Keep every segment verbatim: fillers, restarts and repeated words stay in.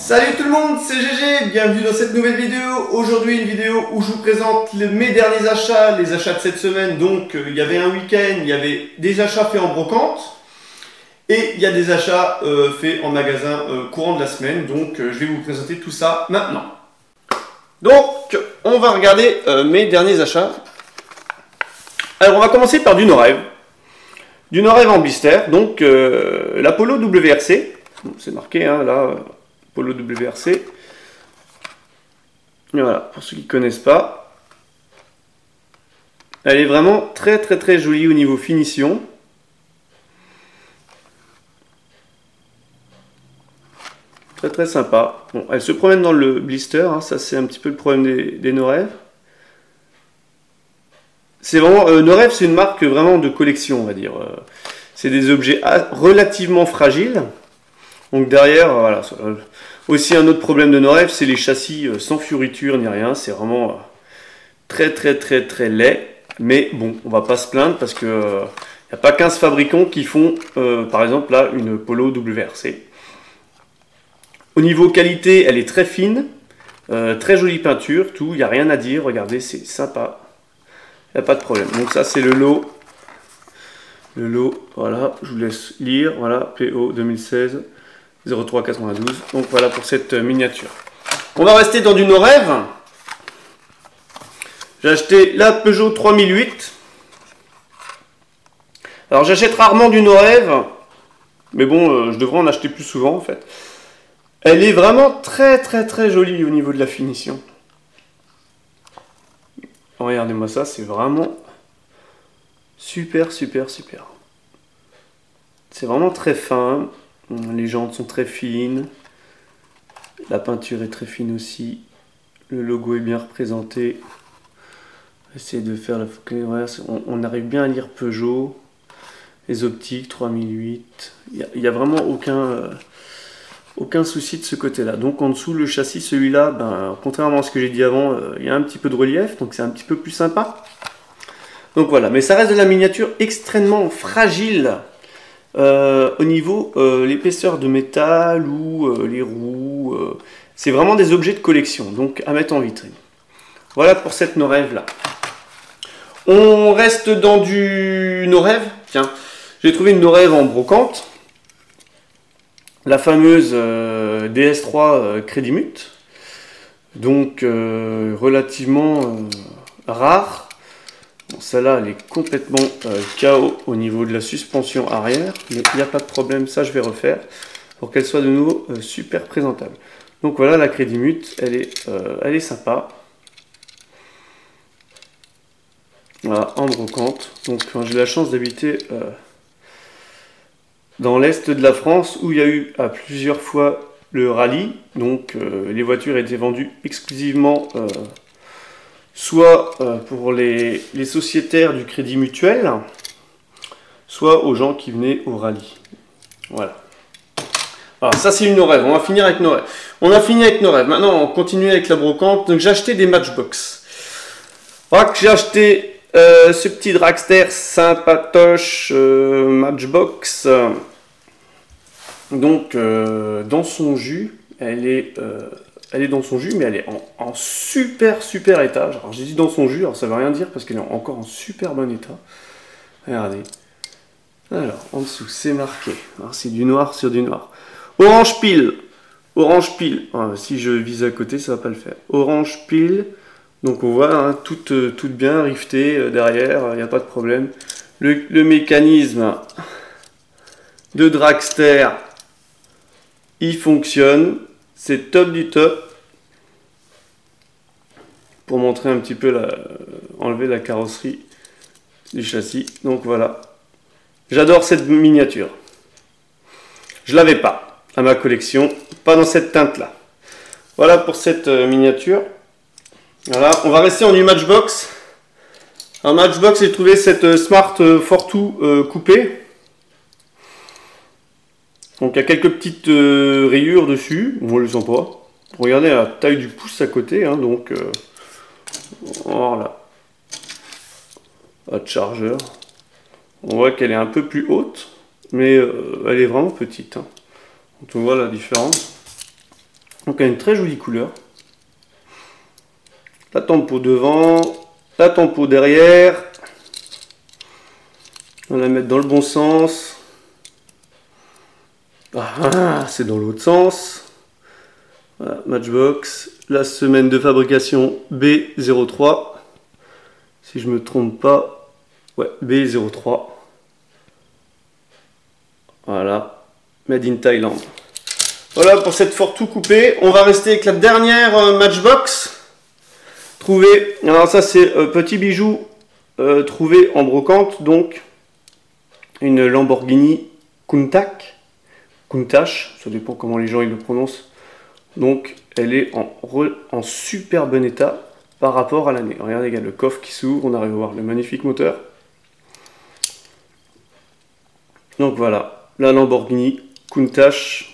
Salut tout le monde, c'est G G, bienvenue dans cette nouvelle vidéo. Aujourd'hui une vidéo où je vous présente les, mes derniers achats, les achats de cette semaine. Donc euh, il y avait un week-end, il y avait des achats faits en brocante et il y a des achats euh, faits en magasin euh, courant de la semaine. Donc euh, je vais vous présenter tout ça maintenant. Donc on va regarder euh, mes derniers achats. Alors on va commencer par du Norev. Du Norev en blister, donc euh, l'Apollo W R C. C'est marqué hein, là. Apollo W R C. Et voilà, pour ceux qui ne connaissent pas. Elle est vraiment très très très jolie au niveau finition. Très très sympa. Bon, elle se promène dans le blister, hein, ça c'est un petit peu le problème des, des Norev. C'est vraiment, euh, Norev c'est une marque vraiment de collection, on va dire. Euh, c'est des objets relativement fragiles. Donc derrière, voilà. Aussi un autre problème de Norev, c'est les châssis sans fioriture ni rien. C'est vraiment très très très très laid. Mais bon, on va pas se plaindre parce que il euh, n'y a pas quinze fabricants qui font, euh, par exemple là, une Polo W R C. Au niveau qualité, elle est très fine, euh, très jolie peinture, tout. Il n'y a rien à dire. Regardez, c'est sympa. Il n'y a pas de problème. Donc ça, c'est le lot. Le lot, voilà, je vous laisse lire. Voilà, P O deux mille seize. zéro trois quatre-vingt-douze. Donc voilà pour cette miniature. On va rester dans du Norev. J'ai acheté la Peugeot trois mille huit. Alors j'achète rarement du Norev, mais bon, euh, je devrais en acheter plus souvent en fait. Elle est vraiment très très très jolie au niveau de la finition. Regardez-moi ça, c'est vraiment super super super. C'est vraiment très fin. Les jantes sont très fines. La peinture est très fine aussi. Le logo est bien représenté. Essayer de faire la focale. On, on arrive bien à lire Peugeot. Les optiques trois mille huit. Il n'y a, a vraiment aucun, euh, aucun souci de ce côté-là. Donc en dessous, le châssis, celui-là, ben, contrairement à ce que j'ai dit avant, euh, il y a un petit peu de relief. Donc c'est un petit peu plus sympa. Donc voilà. Mais ça reste de la miniature extrêmement fragile. Euh, au niveau euh, l'épaisseur de métal ou euh, les roues, euh, c'est vraiment des objets de collection, donc à mettre en vitrine. Voilà pour cette Norev là. On reste dans du Norev. Tiens, j'ai trouvé une Norev en brocante, la fameuse euh, D S trois euh, Crédimut, donc euh, relativement euh, rare. Bon, celle-là, elle est complètement euh, K O au niveau de la suspension arrière, mais il n'y a pas de problème, ça je vais refaire pour qu'elle soit de nouveau euh, super présentable. Donc voilà, la Crédimut, elle est, euh, elle est sympa. Voilà, en brocante. Donc j'ai la chance d'habiter euh, dans l'est de la France où il y a eu à plusieurs fois le rallye. Donc euh, les voitures étaient vendues exclusivement Euh, soit euh, pour les, les sociétaires du Crédit Mutuel, soit aux gens qui venaient au rallye. Voilà. Alors ça c'est une Norev, on va finir avec Norev. On a fini avec Norev, maintenant on continue avec la brocante. Donc j'ai acheté des Matchbox. Voilà que j'ai acheté euh, ce petit dragster sympatoche euh, Matchbox. Donc euh, dans son jus, elle est... Euh, Elle est dans son jus, mais elle est en, en super super état. Alors j'ai dit dans son jus, alors ça veut rien dire parce qu'elle est encore en super bon état. Regardez. Alors en dessous c'est marqué. Alors c'est du noir sur du noir. Orange pile. Orange pile. Alors, si je vise à côté, ça va pas le faire. Orange pile. Donc on voit hein, toute, toute bien riftée euh, derrière, il n'y a pas de problème. Le, le mécanisme de dragster, il fonctionne. C'est top du top. Pour montrer un petit peu la, enlever la carrosserie du châssis. Donc voilà. J'adore cette miniature. Je l'avais pas à ma collection. Pas dans cette teinte là. Voilà pour cette miniature. Voilà. On va rester en du Matchbox. En Matchbox, j'ai trouvé cette Smart Fortwo euh, coupée. Donc il y a quelques petites euh, rayures dessus, on ne le sent pas. Regardez la taille du pouce à côté, hein, donc euh, voilà. Pas de chargeur. On voit qu'elle est un peu plus haute, mais euh, elle est vraiment petite. Hein. Donc on voit la différence. Donc elle a une très jolie couleur. La tempo devant, la tempo derrière. On va la mettre dans le bon sens. Ah, c'est dans l'autre sens. Voilà, Matchbox. La semaine de fabrication B zéro trois. Si je me trompe pas. Ouais, B zéro trois. Voilà. Made in Thailand. Voilà pour cette Ford tout coupée. On va rester avec la dernière euh, Matchbox. Trouvé. Alors ça c'est euh, petit bijou euh, trouvé en brocante. Donc une Lamborghini Countach. Countach. Ça dépend comment les gens ils le prononcent. Donc elle est en, en super bon état par rapport à l'année. Regardez, il y a le coffre qui s'ouvre. On arrive à voir le magnifique moteur. Donc voilà. La Lamborghini Countach.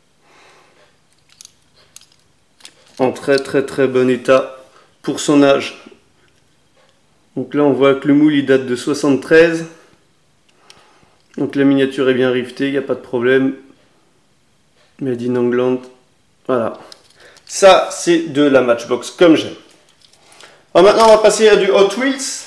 En très très très bon état pour son âge. Donc là on voit que le moule il date de soixante-treize. Donc la miniature est bien rivetée, il n'y a pas de problème. Made in England. Voilà. Ça c'est de la Matchbox comme j'aime. Alors maintenant on va passer à du Hot Wheels.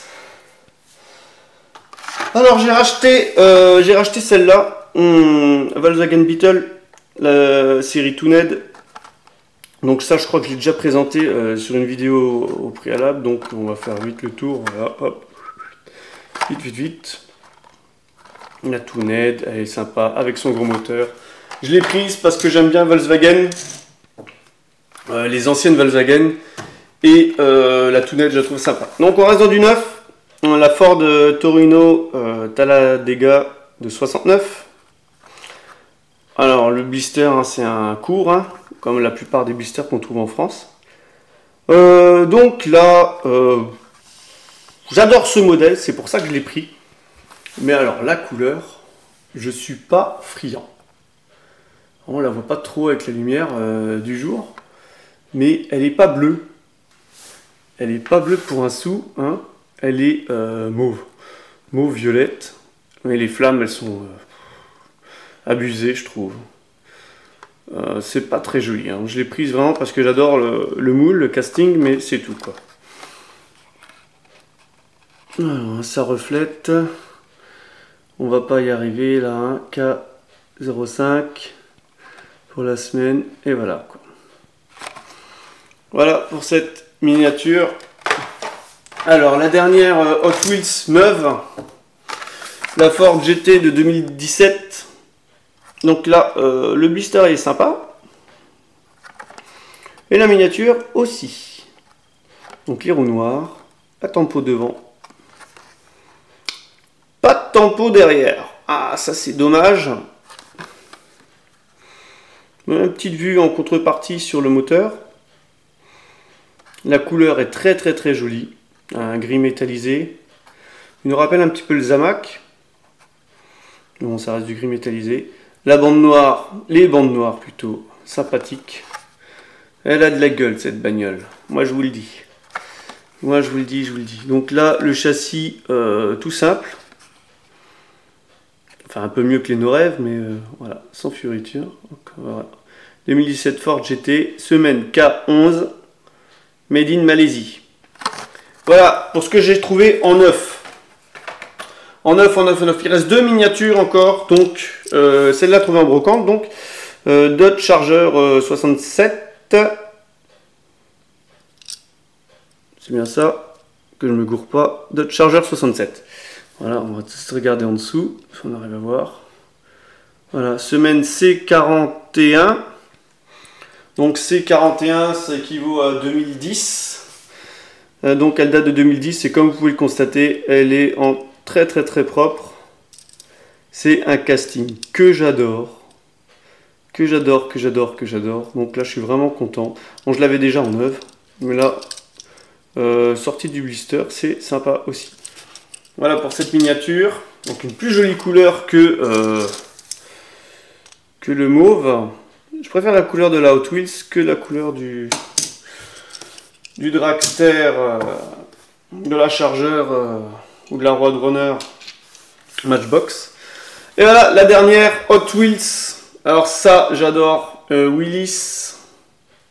Alors j'ai racheté, euh, j'ai racheté celle-là. Hum, Volkswagen Beetle, la série Tooned. Donc ça je crois que je l'ai déjà présenté euh, sur une vidéo au préalable, donc on va faire vite le tour, voilà, hop, vite vite vite. La Tooned, elle est sympa avec son gros moteur. Je l'ai prise parce que j'aime bien Volkswagen, euh, les anciennes Volkswagen, et euh, la Tooned je la trouve sympa. Donc on reste dans du neuf, la Ford Torino euh, Talladega de soixante-neuf. Alors le blister hein, c'est un court, hein, comme la plupart des blisters qu'on trouve en France. Euh, donc là, euh, j'adore ce modèle, c'est pour ça que je l'ai pris. Mais alors la couleur, je suis pas friand. On la voit pas trop avec la lumière euh, du jour, mais elle est pas bleue. Elle est pas bleue pour un sou, hein. Elle est euh, mauve, mauve violette. Mais les flammes, elles sont euh, abusées, je trouve. Euh, c'est pas très joli, hein. Je l'ai prise vraiment parce que j'adore le, le moule, le casting, mais c'est tout quoi. Alors, ça reflète. On va pas y arriver là, hein. K zéro cinq pour la semaine, et voilà quoi. Voilà pour cette miniature. Alors la dernière euh, Hot Wheels neuve, la Ford G T de deux mille dix-sept. Donc là, euh, le blister est sympa. Et la miniature aussi. Donc les roues noires, la tempo devant. Pas de tempo derrière. Ah, ça c'est dommage. Une petite vue en contrepartie sur le moteur. La couleur est très très très jolie. Un gris métallisé. Il nous rappelle un petit peu le Zamac. Bon, ça reste du gris métallisé. La bande noire, les bandes noires plutôt, sympathiques. Elle a de la gueule cette bagnole, moi je vous le dis. Moi je vous le dis, je vous le dis. Donc là, le châssis euh, tout simple. Enfin un peu mieux que les no-rêves, mais euh, voilà, sans fioriture. Donc, voilà. deux mille dix-sept Ford G T, semaine K onze, Made in Malaisie. Voilà, pour ce que j'ai trouvé en neuf. En neuf, en neuf, en neuf. Il reste deux miniatures encore. Donc, euh, celle-là trouvée en brocante. Donc, euh, Dodge Charger euh, soixante-sept. C'est bien ça. Que je ne me gourre pas. Dodge Charger soixante-sept. Voilà, on va juste regarder en dessous. Si on arrive à voir. Voilà, semaine C quarante et un. Donc, C quarante et un, ça équivaut à deux mille dix. Euh, donc, elle date de deux mille dix. Et comme vous pouvez le constater, elle est en très très très propre. C'est un casting que j'adore, que j'adore, que j'adore, que j'adore. Donc là je suis vraiment content. Bon, je l'avais déjà en neuf, mais là euh, sortie du blister, c'est sympa aussi. Voilà pour cette miniature. Donc une plus jolie couleur que euh, que le mauve. Je préfère la couleur de la Hot Wheels que la couleur du du dragster, euh, de la Charger. Euh, ou de la Roadrunner Matchbox. Et voilà la dernière Hot Wheels. Alors ça j'adore, euh, Willys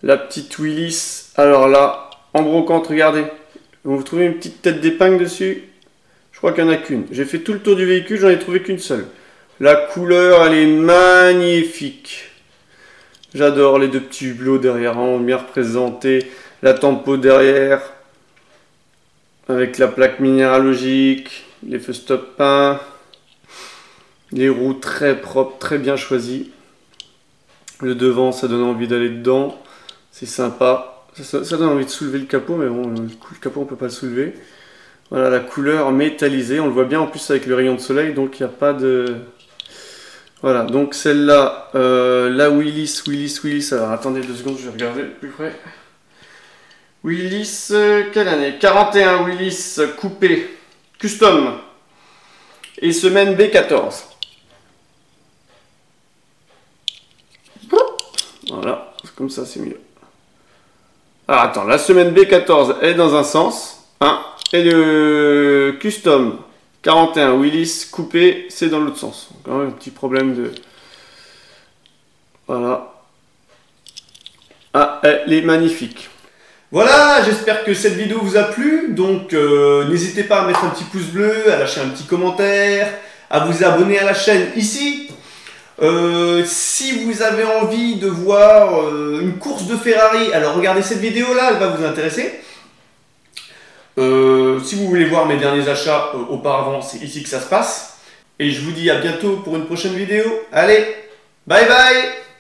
La petite Willys, alors là, en brocante, regardez. Vous trouvez une petite tête d'épingle dessus? Je crois qu'il n'y en a qu'une. J'ai fait tout le tour du véhicule, j'en ai trouvé qu'une seule. La couleur, elle est magnifique. J'adore les deux petits hublots derrière, hein, bien représentés. La tempo derrière, avec la plaque minéralogique, les feux stop peints. Les roues très propres, très bien choisies. Le devant, ça donne envie d'aller dedans. C'est sympa. Ça, ça donne envie de soulever le capot, mais bon, le capot, on ne peut pas le soulever. Voilà, la couleur métallisée. On le voit bien en plus avec le rayon de soleil, donc il n'y a pas de... Voilà, donc celle-là, euh, la Willys, Willys, Willys. Alors attendez deux secondes, je vais regarder de plus près. Willys, euh, quelle année? quarante et un Willys coupé, custom. Et semaine B quatorze. Voilà, comme ça c'est mieux. Alors attends, la semaine B quatorze est dans un sens, hein, et le custom quarante et un Willys coupé, c'est dans l'autre sens. Donc, quand même un petit problème de... Voilà. Ah, elle est magnifique. Voilà, j'espère que cette vidéo vous a plu. Donc euh, n'hésitez pas à mettre un petit pouce bleu, à lâcher un petit commentaire, à vous abonner à la chaîne ici. Euh, si vous avez envie de voir euh, une course de Ferrari, alors regardez cette vidéo là, elle va vous intéresser. Euh, si vous voulez voir mes derniers achats euh, auparavant, c'est ici que ça se passe. Et je vous dis à bientôt pour une prochaine vidéo. Allez, bye bye!